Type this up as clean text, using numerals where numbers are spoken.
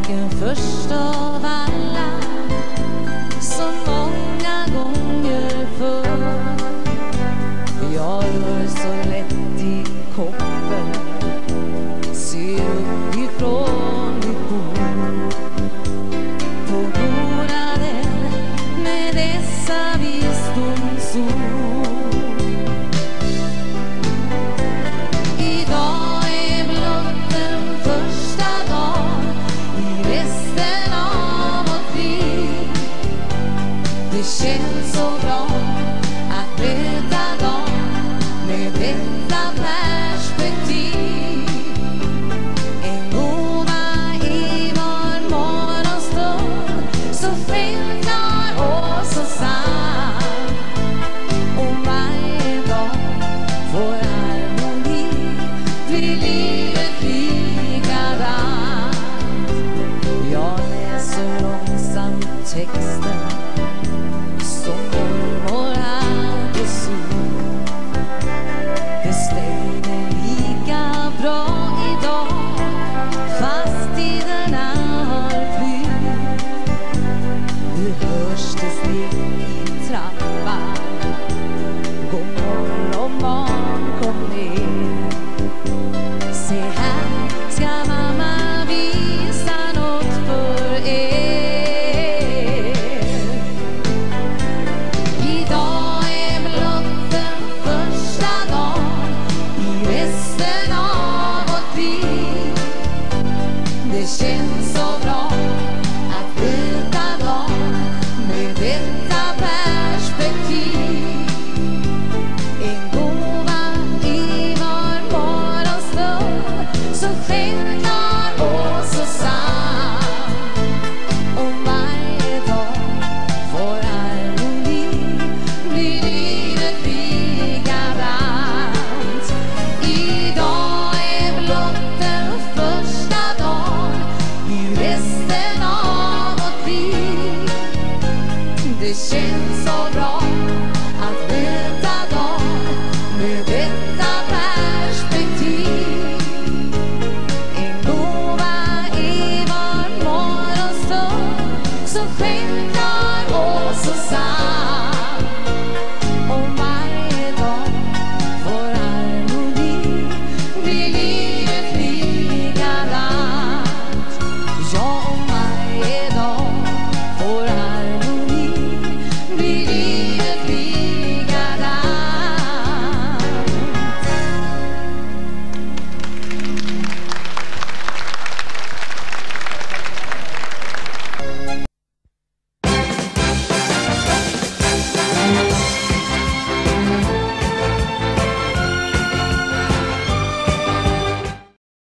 dagen först av alla, så många gånger förr. Jag rör så lätt i koppen, ser uppifrån mitt bord. På boraden med dessa visdomsord. Idag är blott den första dag i resten av vårt liv. Det känns så bra att berätta dag med detta perspektiv. En gåva i var morgonstund, så självklar och så sann. Och varje dag får harmoni, blir livet likadant. Jag läser långsamt texten som mormor hade sytt. Det stämmer lika bra idag, fast tiderna har flytt. Det hörs till steg i trappan, god morgon barn, kom ner. Se här ska mamma visa något för er. Idag är blott den första dagen i resten av vårt liv. Det känns så bra att